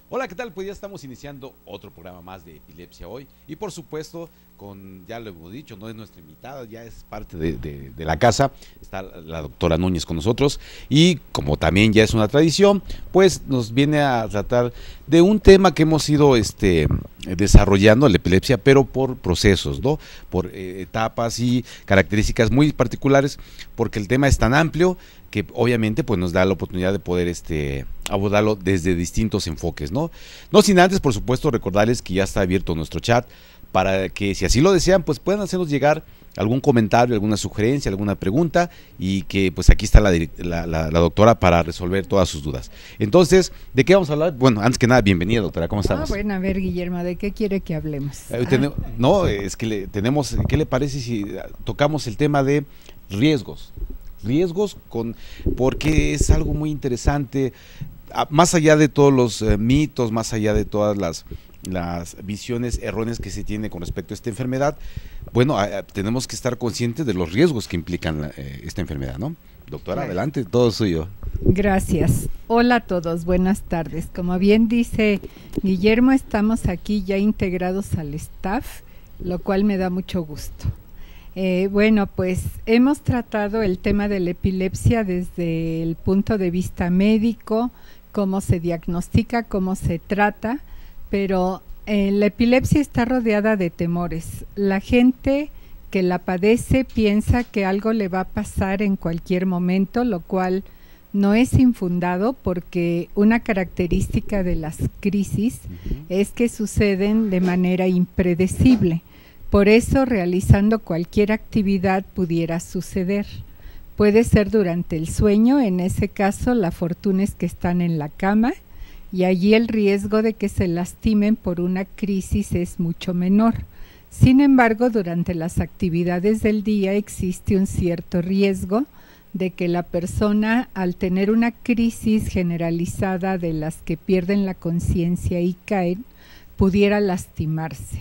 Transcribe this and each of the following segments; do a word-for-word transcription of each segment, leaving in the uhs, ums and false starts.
Hola, ¿qué tal? Pues ya estamos iniciando otro programa más de epilepsia hoy y por supuesto, con ya lo hemos dicho, no es nuestra invitada, ya es parte de, de, de la casa, está la doctora Núñez con nosotros y como también ya es una tradición, pues nos viene a tratar de un tema que hemos ido este, desarrollando, la epilepsia, pero por procesos, ¿no? Por eh, etapas y características muy particulares, porque el tema es tan amplio que obviamente pues nos da la oportunidad de poder este abordarlo desde distintos enfoques, ¿no? No sin antes, por supuesto, recordarles que ya está abierto nuestro chat para que si así lo desean, pues puedan hacernos llegar algún comentario, alguna sugerencia, alguna pregunta y que pues aquí está la, la, la, la doctora para resolver todas sus dudas. Entonces, ¿de qué vamos a hablar? Bueno, antes que nada, bienvenida doctora, ¿cómo estamos? Ah, bueno, a ver Guillermo, ¿de qué quiere que hablemos? Eh, ten, ah. No, es que le, tenemos, ¿qué le parece si tocamos el tema de riesgos? Riesgos con porque es algo muy interesante, más allá de todos los eh, mitos, más allá de todas las, las visiones erróneas que se tiene con respecto a esta enfermedad, bueno, a, a, tenemos que estar conscientes de los riesgos que implican la, eh, esta enfermedad, ¿no? Doctora, claro. Adelante, todo suyo. Gracias. Hola a todos, buenas tardes. Como bien dice Guillermo, estamos aquí ya integrados al staff, lo cual me da mucho gusto. Eh, bueno, pues hemos tratado el tema de la epilepsia desde el punto de vista médico, cómo se diagnostica, cómo se trata, pero eh, la epilepsia está rodeada de temores. La gente que la padece piensa que algo le va a pasar en cualquier momento, lo cual no es infundado porque una característica de las crisis uh-huh. es que suceden de manera impredecible. Por eso, realizando cualquier actividad pudiera suceder. Puede ser durante el sueño, en ese caso la fortuna es que están en la cama y allí el riesgo de que se lastimen por una crisis es mucho menor. Sin embargo, durante las actividades del día existe un cierto riesgo de que la persona, al tener una crisis generalizada de las que pierden la conciencia y caen, pudiera lastimarse.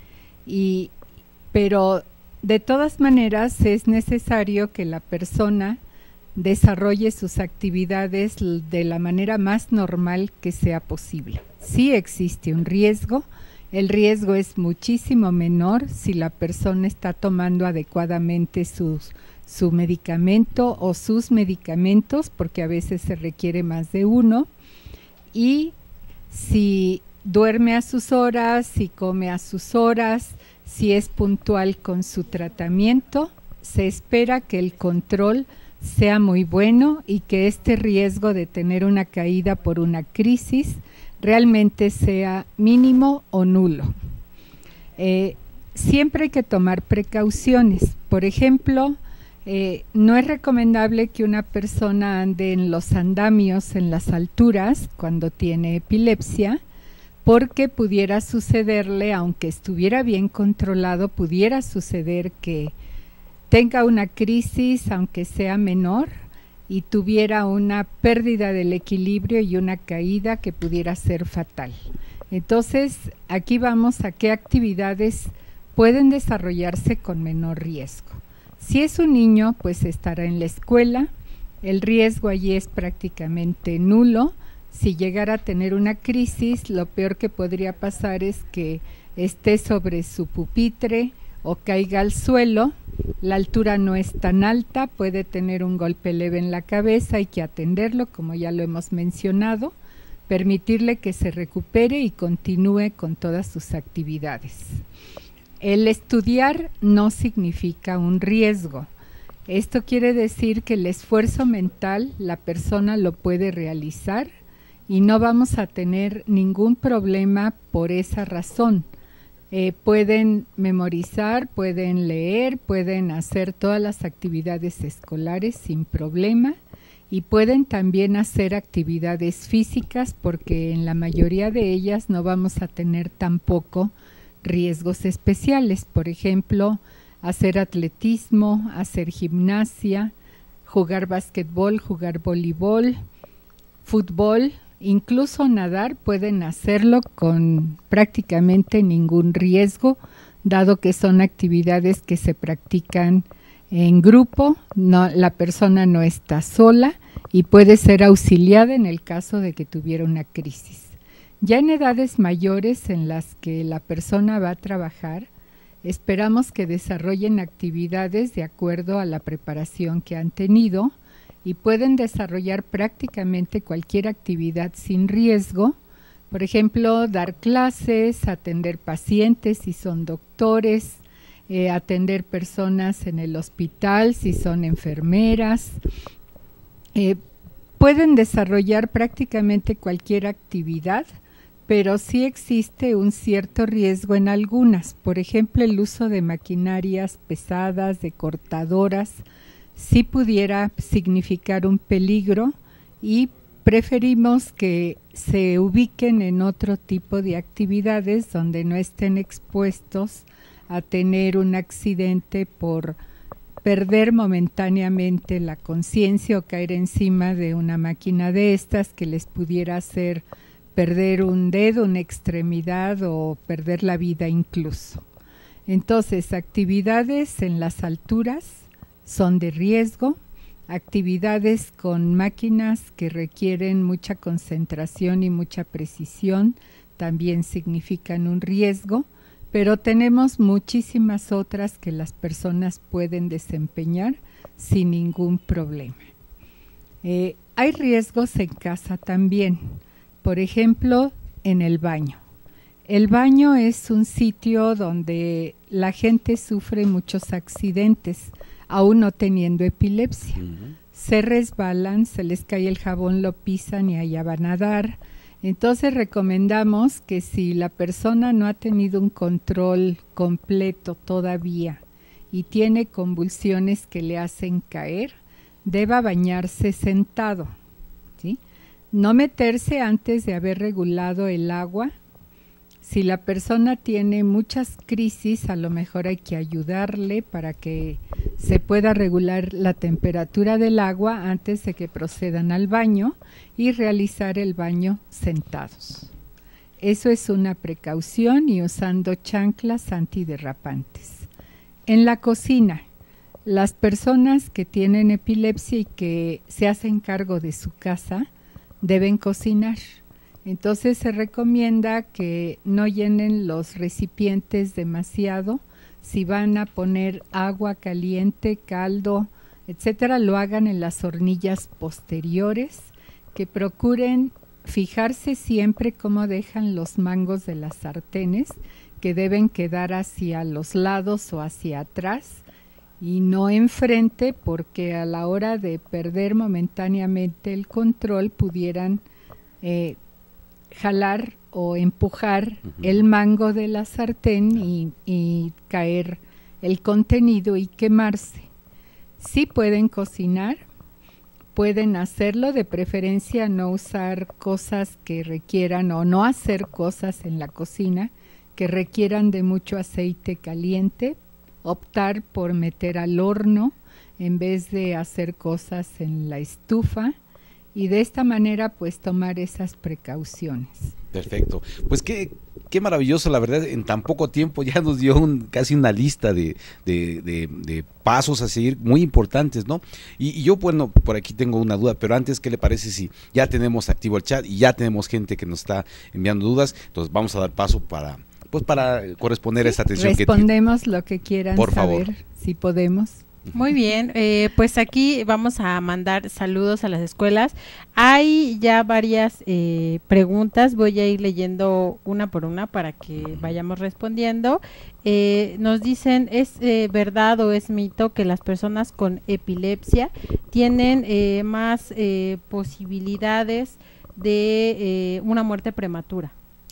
Y Pero de todas maneras es necesario que la persona desarrolle sus actividades de la manera más normal que sea posible. Sí existe un riesgo, el riesgo es muchísimo menor si la persona está tomando adecuadamente sus, su medicamento o sus medicamentos, porque a veces se requiere más de uno, y si duerme a sus horas, si come a sus horas, si es puntual con su tratamiento, se espera que el control sea muy bueno y que este riesgo de tener una caída por una crisis realmente sea mínimo o nulo. Eh, siempre hay que tomar precauciones. Por ejemplo, eh, no es recomendable que una persona ande en los andamios en las alturas cuando tiene epilepsia, porque pudiera sucederle, aunque estuviera bien controlado, pudiera suceder que tenga una crisis, aunque sea menor, y tuviera una pérdida del equilibrio y una caída que pudiera ser fatal. Entonces, aquí vamos a qué actividades pueden desarrollarse con menor riesgo. Si es un niño, pues estará en la escuela, el riesgo allí es prácticamente nulo. Si llegara a tener una crisis, lo peor que podría pasar es que esté sobre su pupitre o caiga al suelo. La altura no es tan alta, puede tener un golpe leve en la cabeza, hay que atenderlo, como ya lo hemos mencionado, permitirle que se recupere y continúe con todas sus actividades. El estudiar no significa un riesgo. Esto quiere decir que el esfuerzo mental la persona lo puede realizar y no vamos a tener ningún problema por esa razón. Eh, pueden memorizar, pueden leer, pueden hacer todas las actividades escolares sin problema y pueden también hacer actividades físicas porque en la mayoría de ellas no vamos a tener tampoco riesgos especiales. Por ejemplo, hacer atletismo, hacer gimnasia, jugar basquetbol, jugar voleibol, fútbol, incluso nadar, pueden hacerlo con prácticamente ningún riesgo, dado que son actividades que se practican en grupo, no, la persona no está sola y puede ser auxiliada en el caso de que tuviera una crisis. Ya en edades mayores en las que la persona va a trabajar, esperamos que desarrollen actividades de acuerdo a la preparación que han tenido y pueden desarrollar prácticamente cualquier actividad sin riesgo. Por ejemplo, dar clases, atender pacientes si son doctores, eh, atender personas en el hospital si son enfermeras. Eh, pueden desarrollar prácticamente cualquier actividad, pero sí existe un cierto riesgo en algunas. Por ejemplo, el uso de maquinarias pesadas, de cortadoras, sí pudiera significar un peligro y preferimos que se ubiquen en otro tipo de actividades donde no estén expuestos a tener un accidente por perder momentáneamente la conciencia o caer encima de una máquina de estas que les pudiera hacer perder un dedo, una extremidad o perder la vida incluso. Entonces, actividades en las alturas son de riesgo, actividades con máquinas que requieren mucha concentración y mucha precisión también significan un riesgo, pero tenemos muchísimas otras que las personas pueden desempeñar sin ningún problema. Eh, hay riesgos en casa también, por ejemplo, en el baño. El baño es un sitio donde la gente sufre muchos accidentes, aún no teniendo epilepsia. Uh-huh. Se resbalan, se les cae el jabón, lo pisan y allá van a dar. Entonces recomendamos que si la persona no ha tenido un control completo todavía y tiene convulsiones que le hacen caer, deba bañarse sentado, ¿sí? No meterse antes de haber regulado el agua. Si la persona tiene muchas crisis, a lo mejor hay que ayudarle para que se pueda regular la temperatura del agua antes de que procedan al baño y realizar el baño sentados. Eso es una precaución y usando chanclas antiderrapantes. En la cocina, las personas que tienen epilepsia y que se hacen cargo de su casa deben cocinar. Entonces se recomienda que no llenen los recipientes demasiado. Si van a poner agua caliente, caldo, etcétera, lo hagan en las hornillas posteriores, que procuren fijarse siempre cómo dejan los mangos de las sartenes, que deben quedar hacia los lados o hacia atrás y no enfrente, porque a la hora de perder momentáneamente el control pudieran eh, jalar o empujar uh-huh. el mango de la sartén y, y caer el contenido y quemarse. Sí pueden cocinar, pueden hacerlo, de preferencia no usar cosas que requieran o no hacer cosas en la cocina que requieran de mucho aceite caliente, optar por meter al horno en vez de hacer cosas en la estufa y de esta manera pues tomar esas precauciones. Perfecto, pues qué, qué maravilloso, la verdad, en tan poco tiempo ya nos dio un, casi una lista de, de, de, de pasos a seguir muy importantes, ¿no? Y, y yo, bueno, por aquí tengo una duda, pero antes, ¿qué le parece si ya tenemos activo el chat y ya tenemos gente que nos está enviando dudas? Entonces vamos a dar paso para, pues para corresponder sí, a esa atención. Respondemos que lo que quieran por saber, favor. Si podemos. Muy bien, eh, pues aquí vamos a mandar saludos a las escuelas. Hay ya varias eh, preguntas, voy a ir leyendo una por una para que vayamos respondiendo. Eh, nos dicen, ¿es eh, verdad o es mito que las personas con epilepsia tienen eh, más eh, posibilidades de eh, una muerte prematura?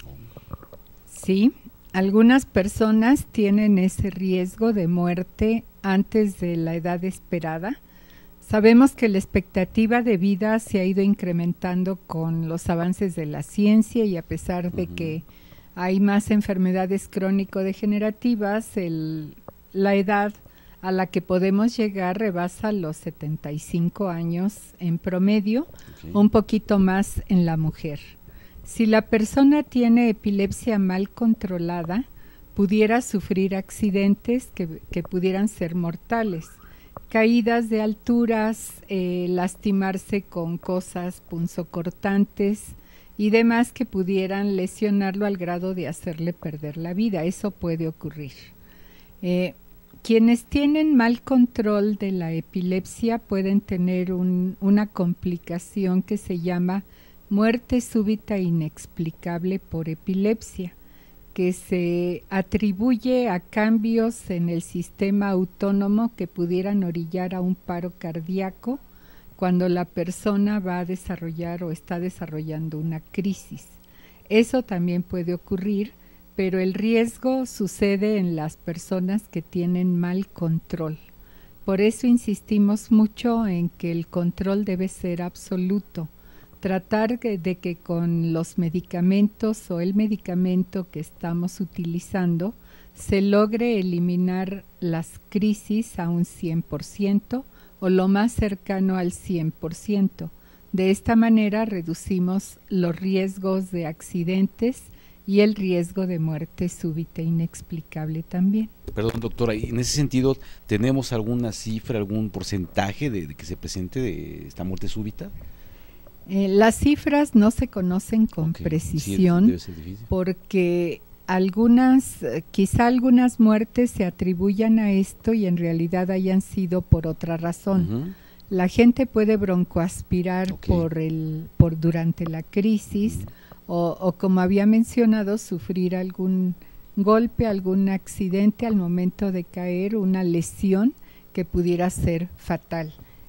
Sí, algunas personas tienen ese riesgo de muerte antes de la edad esperada. Sabemos que la expectativa de vida se ha ido incrementando con los avances de la ciencia y a pesar de uh-huh. que hay más enfermedades crónico-degenerativas, el, la edad a la que podemos llegar rebasa los setenta y cinco años en promedio, okay. un poquito más en la mujer. Si la persona tiene epilepsia mal controlada, pudiera sufrir accidentes que, que pudieran ser mortales, caídas de alturas, eh, lastimarse con cosas punzocortantes, y demás que pudieran lesionarlo al grado de hacerle perder la vida. Eso puede ocurrir. Eh, quienes tienen mal control de la epilepsia pueden tener un, una complicación que se llama muerte súbita inexplicable por epilepsia, que se atribuye a cambios en el sistema autónomo que pudieran orillar a un paro cardíaco cuando la persona va a desarrollar o está desarrollando una crisis. Eso también puede ocurrir, pero el riesgo sucede en las personas que tienen mal control. Por eso insistimos mucho en que el control debe ser absoluto. Tratar de que con los medicamentos o el medicamento que estamos utilizando se logre eliminar las crisis a un cien por ciento o lo más cercano al cien por ciento. De esta manera reducimos los riesgos de accidentes y el riesgo de muerte súbita inexplicable también. Perdón, doctora, y en ese sentido, ¿tenemos alguna cifra, algún porcentaje de, de que se presente de esta muerte súbita? Eh, las cifras no se conocen con okay. precisión sí, porque algunas, quizá algunas muertes se atribuyan a esto y en realidad hayan sido por otra razón. Uh-huh. La gente puede broncoaspirar okay. por el, por durante la crisis uh-huh. o, o como había mencionado, sufrir algún golpe, algún accidente al momento de caer, una lesión que pudiera ser fatal,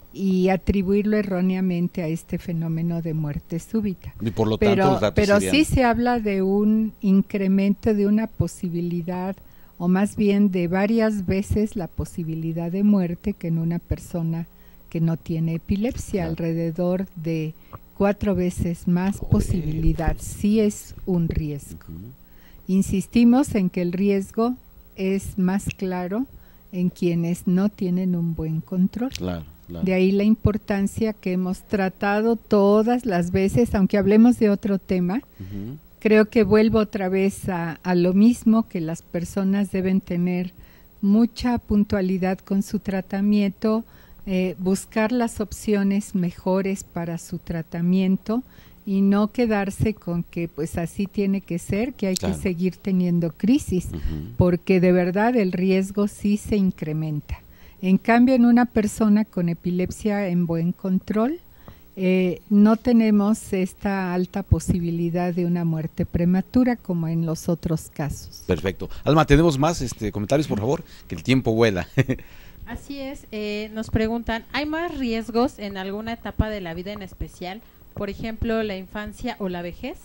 y atribuirlo erróneamente a este fenómeno de muerte súbita. Y por lo tanto, pero los datos pero serían... sí se habla de un incremento, de una posibilidad, o más bien de varias veces la posibilidad de muerte que en una persona que no tiene epilepsia, claro. alrededor de cuatro veces más oh, posibilidad. Sí es un riesgo. Uh-huh. Insistimos en que el riesgo es más claro en quienes no tienen un buen control. Claro. Claro. De ahí la importancia que hemos tratado todas las veces, aunque hablemos de otro tema, uh-huh. creo que vuelvo otra vez a, a lo mismo, que las personas deben tener mucha puntualidad con su tratamiento, eh, buscar las opciones mejores para su tratamiento y no quedarse con que pues así tiene que ser, que hay claro. que seguir teniendo crisis, uh-huh. porque de verdad el riesgo sí se incrementa. En cambio, en una persona con epilepsia en buen control, eh, no tenemos esta alta posibilidad de una muerte prematura como en los otros casos. Perfecto. Alma, ¿tenemos más este, comentarios, por favor? Que el tiempo vuela. Así es, eh, nos preguntan, ¿hay más riesgos en alguna etapa de la vida en especial? Por ejemplo, la infancia o la vejez.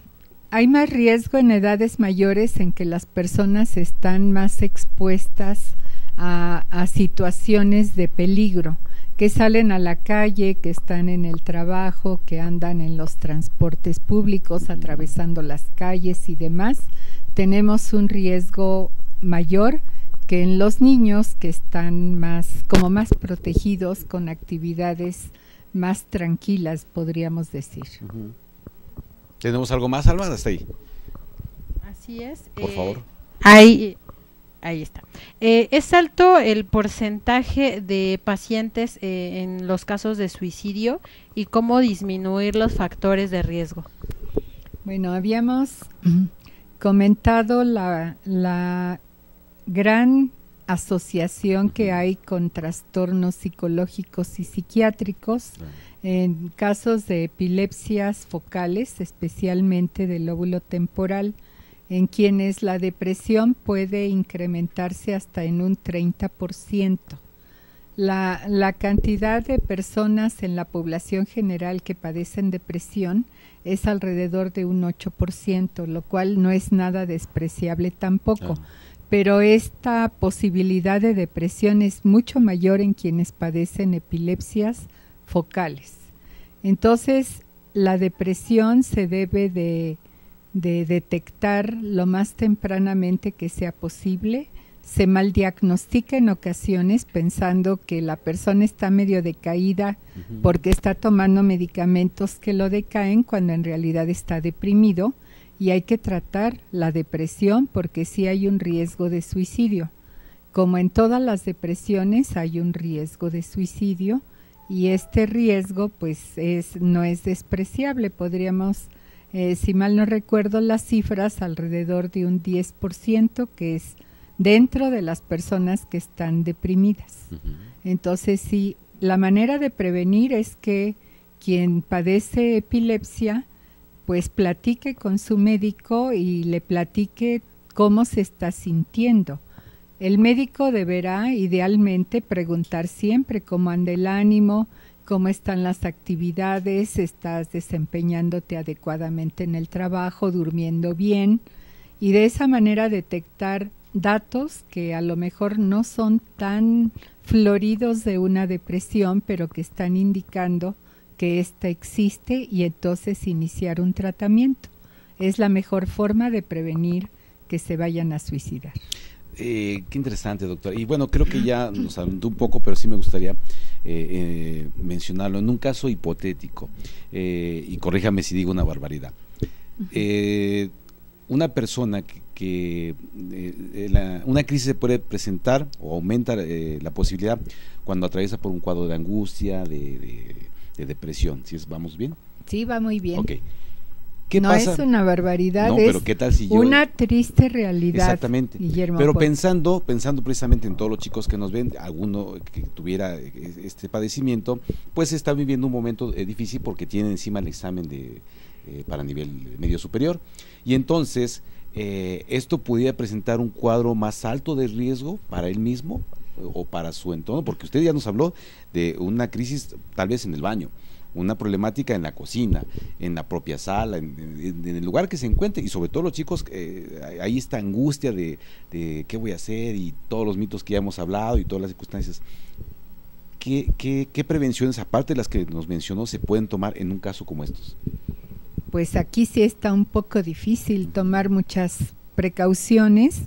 Hay más riesgo en edades mayores en que las personas están más expuestas A, a situaciones de peligro, que salen a la calle, que están en el trabajo, que andan en los transportes públicos, atravesando las calles y demás. Tenemos un riesgo mayor que en los niños, que están más, como más protegidos, con actividades más tranquilas, podríamos decir. Uh-huh. ¿Tenemos algo más, Alma? Hasta ahí. Así es. Por eh, favor. Hay... Ahí está. Eh, ¿Es alto el porcentaje de pacientes eh, en los casos de suicidio y cómo disminuir los factores de riesgo? Bueno, habíamos comentado la, la gran asociación que hay con trastornos psicológicos y psiquiátricos en casos de epilepsias focales, especialmente del lóbulo temporal, en quienes la depresión puede incrementarse hasta en un treinta por ciento. La, la cantidad de personas en la población general que padecen depresión es alrededor de un ocho por ciento, lo cual no es nada despreciable tampoco, ah. pero esta posibilidad de depresión es mucho mayor en quienes padecen epilepsias focales. Entonces, la depresión se debe de de detectar lo más tempranamente que sea posible. Se maldiagnostica en ocasiones pensando que la persona está medio decaída uh-huh. porque está tomando medicamentos que lo decaen, cuando en realidad está deprimido, y hay que tratar la depresión porque sí hay un riesgo de suicidio. Como en todas las depresiones hay un riesgo de suicidio, y este riesgo pues es no es despreciable. Podríamos eh, si mal no recuerdo las cifras, alrededor de un diez por ciento, que es dentro de las personas que están deprimidas. Uh-huh. Entonces, sí, la manera de prevenir es que quien padece epilepsia, pues platique con su médico y le platique cómo se está sintiendo. El médico deberá idealmente preguntar siempre cómo anda el ánimo, cómo están las actividades, estás desempeñándote adecuadamente en el trabajo, durmiendo bien, y de esa manera detectar datos que a lo mejor no son tan floridos de una depresión, pero que están indicando que ésta existe y entonces iniciar un tratamiento. Es la mejor forma de prevenir que se vayan a suicidar. Eh, qué interesante, doctor. Y bueno, creo que ya nos adelantó un poco, pero sí me gustaría eh, eh, mencionarlo en un caso hipotético, eh, y corríjame si digo una barbaridad. Eh, una persona que, que eh, la, una crisis se puede presentar o aumenta eh, la posibilidad cuando atraviesa por un cuadro de angustia, de, de, de depresión. ¿Sí es, vamos bien? Sí, va muy bien. Okay. ¿Qué no pasa? Es una barbaridad, no, es pero ¿qué tal si yo... una triste realidad. Exactamente. Guillermo, pero por... pensando, pensando precisamente en todos los chicos que nos ven, alguno que tuviera este padecimiento, pues está viviendo un momento eh, difícil porque tiene encima el examen de eh, para nivel medio superior, y entonces eh, esto pudiera presentar un cuadro más alto de riesgo para él mismo o para su entorno, porque usted ya nos habló de una crisis tal vez en el baño, una problemática en la cocina, en la propia sala, en, en, en el lugar que se encuentre, y sobre todo los chicos, eh, hay esta angustia de, de qué voy a hacer y todos los mitos que ya hemos hablado y todas las circunstancias. ¿Qué, qué, qué prevenciones, aparte de las que nos mencionó, se pueden tomar en un caso como estos? Pues aquí sí está un poco difícil tomar muchas precauciones,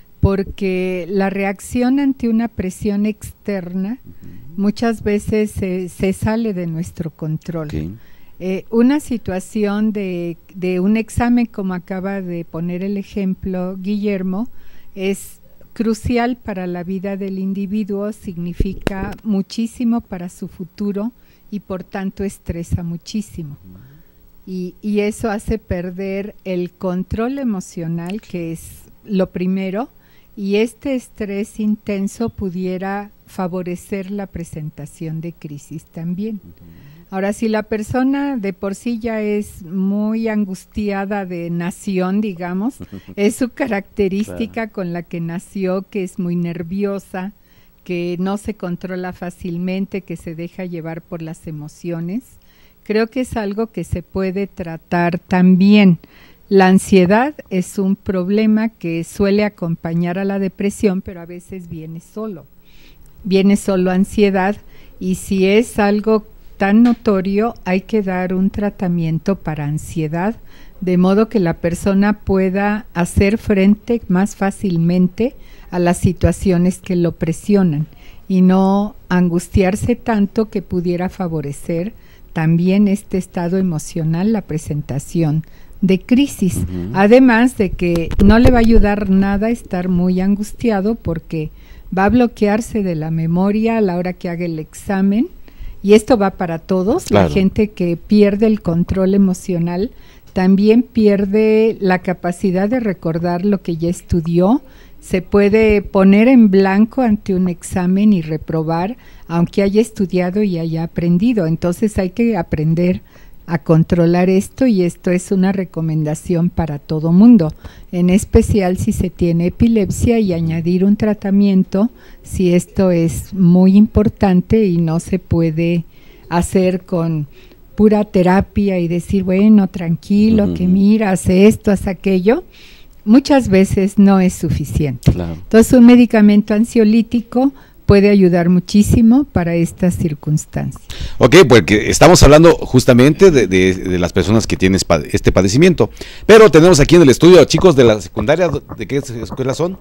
porque la reacción ante una presión externa uh-huh. muchas veces se, se sale de nuestro control. Okay. Eh, una situación de, de un examen, como acaba de poner el ejemplo Guillermo, es crucial para la vida del individuo, significa muchísimo para su futuro y por tanto estresa muchísimo. Uh-huh. y, y eso hace perder el control emocional, que es lo primero, y este estrés intenso pudiera favorecer la presentación de crisis también. Uh-huh. Ahora, si la persona de por sí ya es muy angustiada de nación, digamos, es su característica claro. con la que nació, que es muy nerviosa, que no se controla fácilmente, que se deja llevar por las emociones, creo que es algo que se puede tratar también. La ansiedad es un problema que suele acompañar a la depresión, pero a veces viene solo. Viene solo ansiedad, y si es algo tan notorio, hay que dar un tratamiento para ansiedad, de modo que la persona pueda hacer frente más fácilmente a las situaciones que lo presionan y no angustiarse tanto, que pudiera favorecer también este estado emocional, la presentación de crisis, uh-huh. además de que no le va a ayudar nada estar muy angustiado, porque va a bloquearse de la memoria a la hora que haga el examen, y esto va para todos. Claro. La gente que pierde el control emocional también pierde la capacidad de recordar lo que ya estudió, se puede poner en blanco ante un examen y reprobar, aunque haya estudiado y haya aprendido. Entonces hay que aprender a controlar esto, y esto es una recomendación para todo mundo, en especial si se tiene epilepsia, y añadir un tratamiento si esto es muy importante y no se puede hacer con pura terapia y decir, bueno, tranquilo, uh-huh. que mira, hace esto, hace aquello. Muchas veces no es suficiente. Claro. Entonces, un medicamento ansiolítico puede ayudar muchísimo para estas circunstancias. Ok, porque estamos hablando justamente de, de, de las personas que tienen este padecimiento, pero tenemos aquí en el estudio a chicos de la secundaria. ¿De qué escuela son?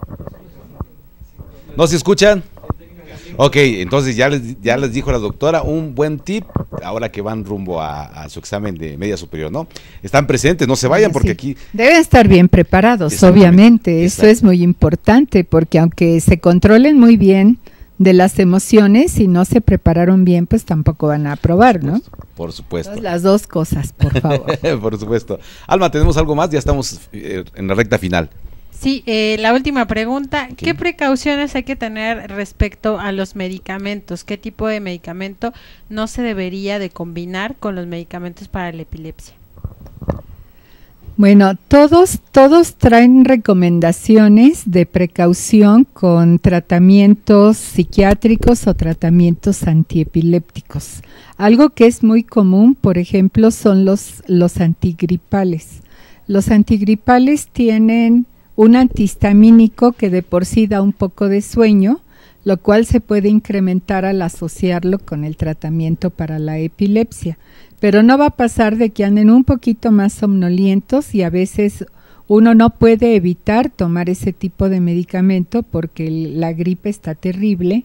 ¿No se escuchan? Ok, entonces ya les, ya les dijo la doctora un buen tip ahora que van rumbo a, a su examen de media superior, ¿no? Están presentes, no se vayan, porque sí. aquí... Deben estar bien preparados, obviamente, eso es muy importante, porque aunque se controlen muy bien de las emociones, si no se prepararon bien, pues tampoco van a aprobar, ¿no? Por supuesto. Entonces, las dos cosas, por favor. Por supuesto. Alma, ¿tenemos algo más? Ya estamos eh, en la recta final. Sí, eh, la última pregunta, ¿Qué? ¿qué precauciones hay que tener respecto a los medicamentos? ¿Qué tipo de medicamento no se debería de combinar con los medicamentos para la epilepsia? Bueno, todos, todos traen recomendaciones de precaución con tratamientos psiquiátricos o tratamientos antiepilépticos. Algo que es muy común, por ejemplo, son los, los antigripales. Los antigripales tienen un antihistamínico que de por sí da un poco de sueño, lo cual se puede incrementar al asociarlo con el tratamiento para la epilepsia. Pero no va a pasar de que anden un poquito más somnolientos y a veces uno no puede evitar tomar ese tipo de medicamento porque el, la gripe está terrible,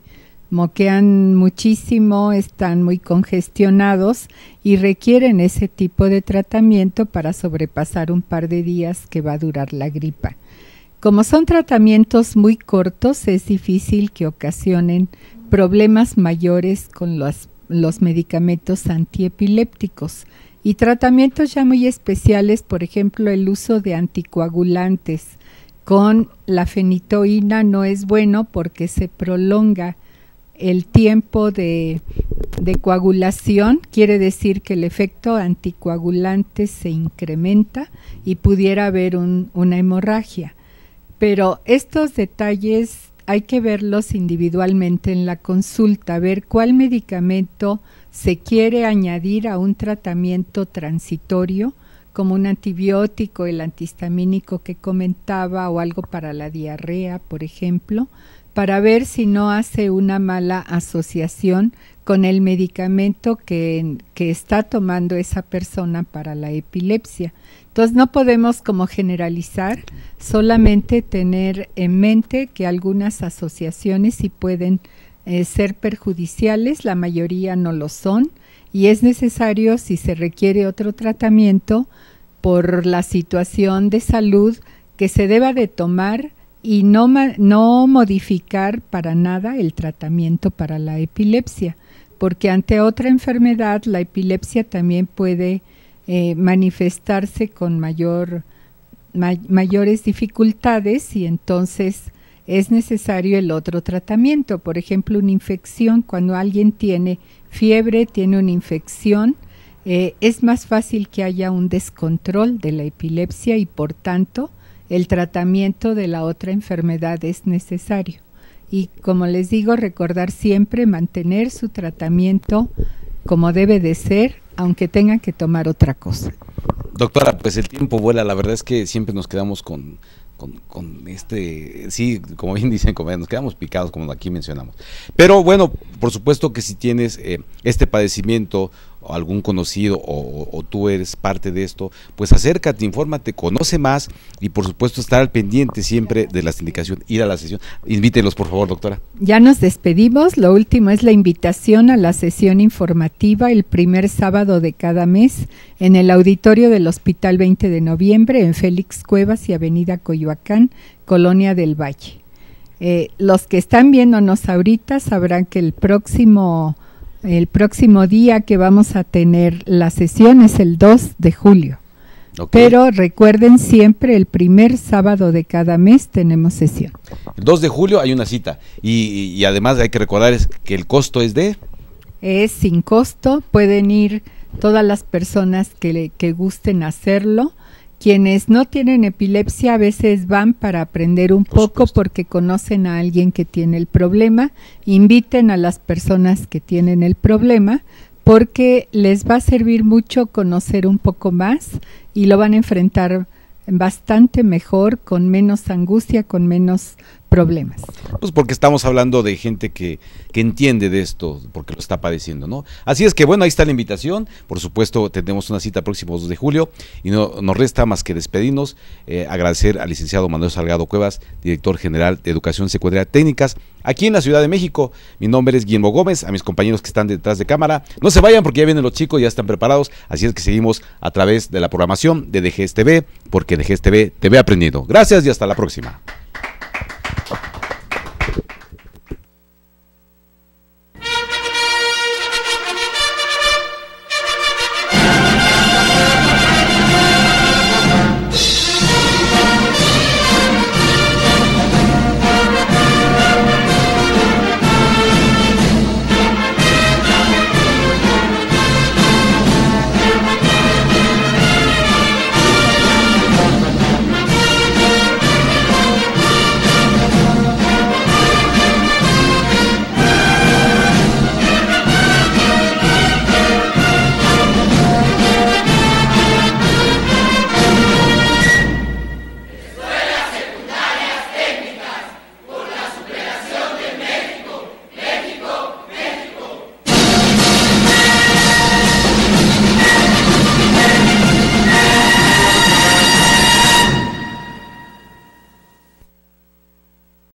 moquean muchísimo, están muy congestionados y requieren ese tipo de tratamiento para sobrepasar un par de días que va a durar la gripa. Como son tratamientos muy cortos, es difícil que ocasionen problemas mayores con los, los medicamentos antiepilépticos y tratamientos ya muy especiales, por ejemplo, el uso de anticoagulantes con la fenitoína no es bueno porque se prolonga el tiempo de, de coagulación, quiere decir que el efecto anticoagulante se incrementa y pudiera haber un, una hemorragia. Pero estos detalles hay que verlos individualmente en la consulta, ver cuál medicamento se quiere añadir a un tratamiento transitorio, como un antibiótico, el antihistamínico que comentaba, o algo para la diarrea, por ejemplo, para ver si no hace una mala asociación con el medicamento que, que está tomando esa persona para la epilepsia. Entonces no podemos como generalizar, solamente tener en mente que algunas asociaciones sí pueden eh, ser perjudiciales, la mayoría no lo son, y es necesario, si se requiere otro tratamiento por la situación de salud, que se deba de tomar y no, no modificar para nada el tratamiento para la epilepsia, porque ante otra enfermedad la epilepsia también puede eh, manifestarse con mayor, may, mayores dificultades y entonces es necesario el otro tratamiento. Por ejemplo, una infección, cuando alguien tiene fiebre, tiene una infección, eh, es más fácil que haya un descontrol de la epilepsia y por tanto el tratamiento de la otra enfermedad es necesario. Y como les digo, recordar siempre mantener su tratamiento como debe de ser, aunque tengan que tomar otra cosa. Doctora, pues el tiempo vuela, la verdad es que siempre nos quedamos con, con, con este, sí, como bien dicen, como nos quedamos picados como aquí mencionamos. Pero bueno, por supuesto que si tienes eh, este padecimiento, o algún conocido o, o tú eres parte de esto, pues acércate, infórmate, conoce más y por supuesto estar al pendiente siempre de las indicaciones, ir a la sesión. Invítelos por favor, doctora. Ya nos despedimos, lo último es la invitación a la sesión informativa el primer sábado de cada mes en el auditorio del Hospital veinte de noviembre en Félix Cuevas y Avenida Coyoacán, Colonia del Valle. Eh, los que están viéndonos ahorita sabrán que el próximo El próximo día que vamos a tener la sesión es el dos de julio. Okay. Pero recuerden siempre el primer sábado de cada mes tenemos sesión. El dos de julio hay una cita y, y además hay que recordar es que el costo es de... Es sin costo, pueden ir todas las personas que, le, que gusten hacerlo. Quienes no tienen epilepsia a veces van para aprender un poco porque conocen a alguien que tiene el problema. Inviten a las personas que tienen el problema porque les va a servir mucho conocer un poco más y lo van a enfrentar bastante mejor, con menos angustia, con menos problemas. Pues porque estamos hablando de gente que, que entiende de esto, porque lo está padeciendo, ¿no? Así es que bueno, ahí está la invitación, por supuesto tenemos una cita próximo dos de julio y no nos resta más que despedirnos, eh, agradecer al licenciado Manuel Salgado Cuevas, director general de Educación Secundaria Técnicas, aquí en la Ciudad de México. Mi nombre es Guillermo Gómez, a mis compañeros que están detrás de cámara, no se vayan porque ya vienen los chicos, ya están preparados, así es que seguimos a través de la programación de D G S T V, porque D G S T V te ve aprendiendo. Gracias y hasta la próxima.